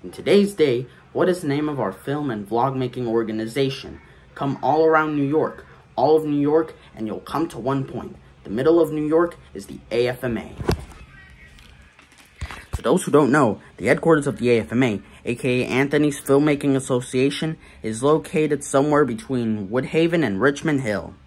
In today's day, what is the name of our film and vlog making organization? Come all around New York, all of New York, and you'll come to one point. The middle of New York is the AFMA. For those who don't know, the headquarters of the AFMA, aka Anthony's Filmmaking Association, is located somewhere between Woodhaven and Richmond Hill.